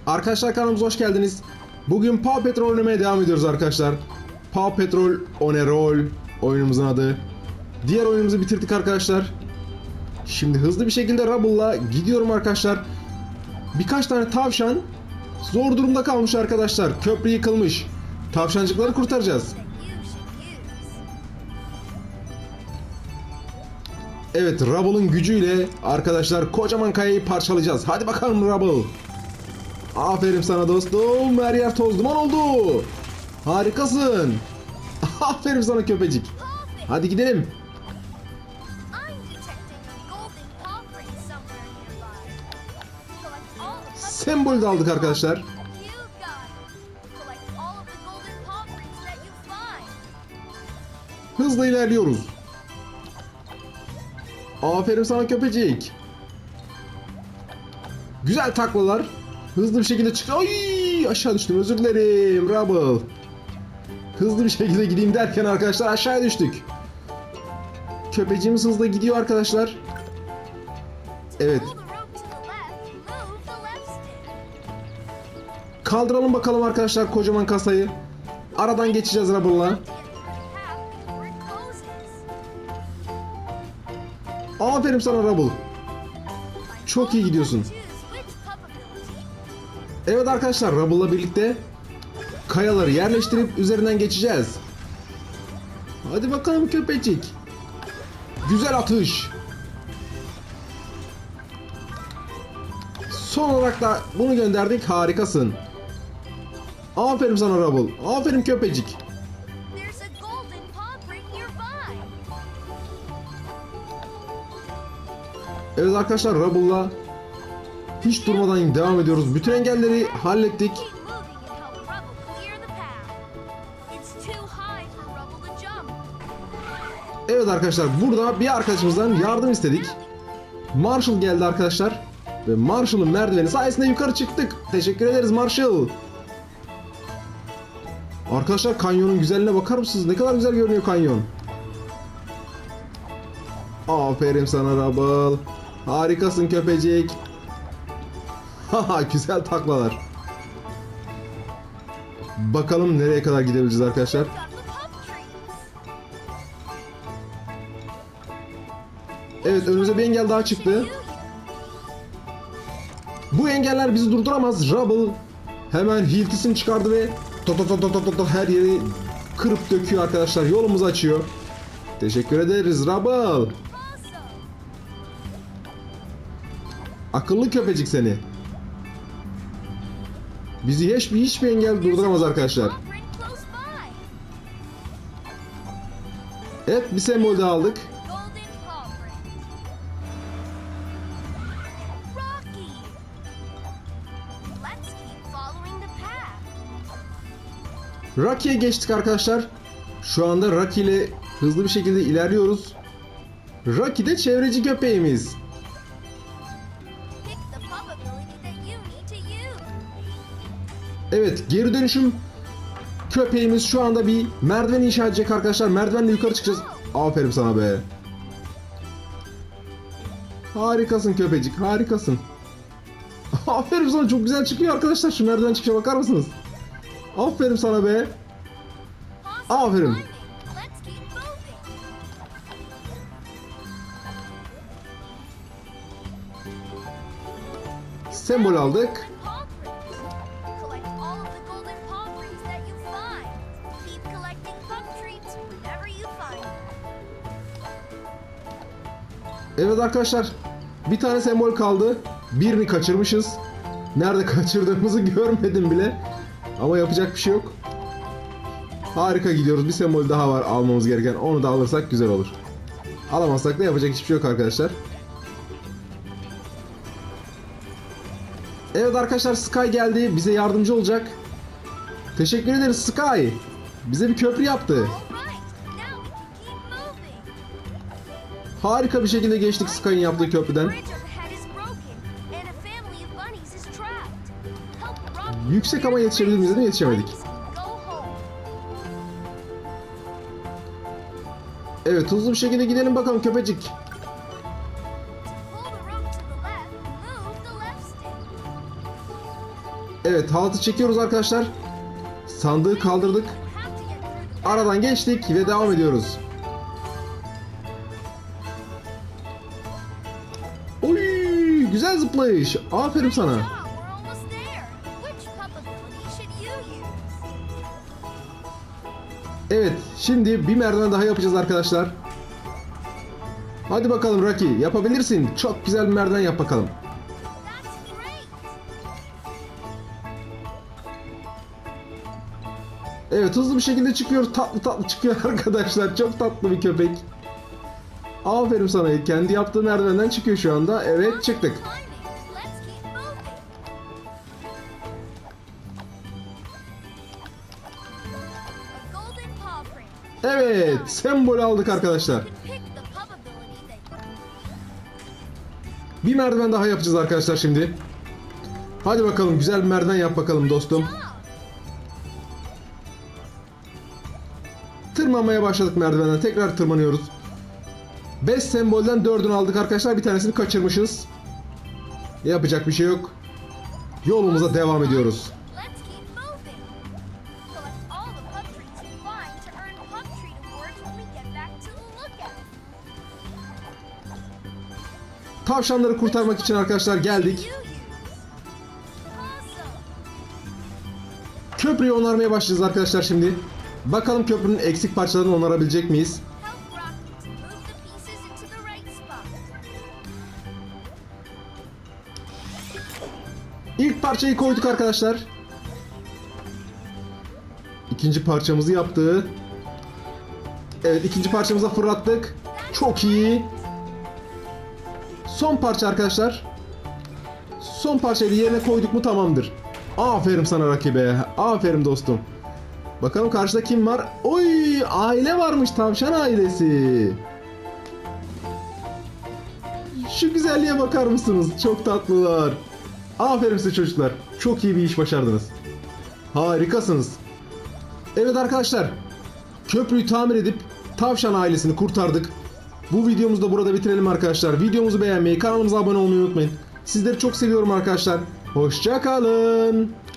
Arkadaşlar kanalımıza hoş geldiniz. Bugün Paw Patrol oynamaya devam ediyoruz arkadaşlar. Paw Patrol On a Roll oyunumuzun adı. Diğer oyunumuzu bitirdik arkadaşlar. Şimdi hızlı bir şekilde Rubble'la gidiyorum arkadaşlar. Birkaç tane tavşan zor durumda kalmış arkadaşlar. Köprü yıkılmış. Tavşancıkları kurtaracağız. Evet, Rubble'ın gücüyle arkadaşlar kocaman kayayı parçalayacağız. Hadi bakalım Rubble. Aferin sana dostum. Her yer toz duman oldu. Harikasın. Aferin sana köpecik. Hadi gidelim. Sembol de aldık arkadaşlar. Hızla ilerliyoruz. Aferin sana köpecik. Güzel taklalar. Hızlı bir şekilde çık. Ay, aşağı düştüm. Özür dilerim Rubble. Hızlı bir şekilde gideyim derken arkadaşlar aşağıya düştük. Köpeciğimiz hızla gidiyor arkadaşlar. Evet. Kaldıralım bakalım arkadaşlar kocaman kasayı. Aradan geçeceğiz Rubble'la. Aferin sana Rubble. Çok iyi gidiyorsun. Evet arkadaşlar, Rubble'la birlikte kayaları yerleştirip üzerinden geçeceğiz. Hadi bakalım köpecik. Güzel atış. Son olarak da bunu gönderdik. Harikasın. Aferin sana Rubble. Aferin köpecik. Evet arkadaşlar, Rubble'la hiç durmadan devam ediyoruz. Bütün engelleri hallettik. Evet arkadaşlar, burada bir arkadaşımızdan yardım istedik. Marshall geldi arkadaşlar. Ve Marshall'ın merdiveni sayesinde yukarı çıktık. Teşekkür ederiz Marshall. Arkadaşlar, kanyonun güzelliğine bakar mısınız? Ne kadar güzel görünüyor kanyon. Aferin sana Rubble. Harikasın köpecik. Haha, güzel taklalar. Bakalım nereye kadar gidebileceğiz arkadaşlar. Evet, önümüze bir engel daha çıktı. Bu engeller bizi durduramaz. Rubble hemen hiltisini çıkardı ve her yeri kırıp döküyor arkadaşlar. Yolumuzu açıyor. Teşekkür ederiz Rubble. Akıllı köpecik seni. Bizi hiçbir engel durduramaz arkadaşlar. Evet, bir sembol daha aldık. Rocky'ye geçtik arkadaşlar. Şu anda Rocky ile hızlı bir şekilde ilerliyoruz. Rocky de çevreci köpeğimiz. Evet, geri dönüşüm köpeğimiz şu anda bir merdiven inşa edecek arkadaşlar. Merdivenle yukarı çıkacağız. Aferin sana be. Harikasın köpecik, harikasın. Aferin sana, çok güzel çıkıyor arkadaşlar. Şu merdiven çıkışa bakar mısınız? Aferin sana be. Aferin. Sembol aldık. Evet arkadaşlar, bir tane sembol kaldı. Birini kaçırmışız. Nerede kaçırdığımızı görmedim bile. Ama yapacak bir şey yok. Harika gidiyoruz. Bir sembol daha var almamız gereken. Onu da alırsak güzel olur. Alamazsak da yapacak hiçbir şey yok arkadaşlar. Evet arkadaşlar, Sky geldi. Bize yardımcı olacak. Teşekkür ederiz Sky. Bize bir köprü yaptı. Harika bir şekilde geçtik Sky'ın yaptığı köprüden. Yüksek ama yetişebilir miyiz dedim, yetişemedik. Evet, hızlı bir şekilde gidelim bakalım köpecik. Evet, haltı çekiyoruz arkadaşlar. Sandığı kaldırdık. Aradan geçtik ve devam ediyoruz. Oy, güzel zıplayış. Aferin sana. Evet, şimdi bir merdiven daha yapacağız arkadaşlar. Hadi bakalım Rocky, yapabilirsin. Çok güzel bir merdiven yap bakalım. Evet, hızlı bir şekilde çıkıyor. Tatlı tatlı çıkıyor arkadaşlar. Çok tatlı bir köpek. Aferin sana. Kendi yaptığı merdivenden çıkıyor şu anda. Evet, çıktık. Evet, sembol aldık arkadaşlar. Bir merdiven daha yapacağız arkadaşlar şimdi. Hadi bakalım, güzel bir merdiven yap bakalım dostum. Tırmanmaya başladık merdivenden. Tekrar tırmanıyoruz. 5 sembolden 4'ünü aldık arkadaşlar. Bir tanesini kaçırmışız. Yapacak bir şey yok. Yolumuza devam ediyoruz. Tavşanları kurtarmak için arkadaşlar geldik. Köprüyü onarmaya başlayacağız arkadaşlar şimdi. Bakalım köprünün eksik parçalarını onarabilecek miyiz? İlk parçayı koyduk arkadaşlar. İkinci parçamızı yaptı. Evet, ikinci parçamıza fırlattık. Çok iyi. Son parça arkadaşlar. Son parçayı yerine koyduk mu tamamdır. Aferin sana rakibe. Aferin dostum. Bakalım karşıda kim var? Oy, aile varmış, tavşan ailesi. Şu güzelliğe bakar mısınız? Çok tatlılar. Aferin size çocuklar. Çok iyi bir iş başardınız. Harikasınız. Evet arkadaşlar. Köprüyü tamir edip tavşan ailesini kurtardık. Bu videomuzu da burada bitirelim arkadaşlar. Videomuzu beğenmeyi, kanalımıza abone olmayı unutmayın. Sizleri çok seviyorum arkadaşlar. Hoşça kalın.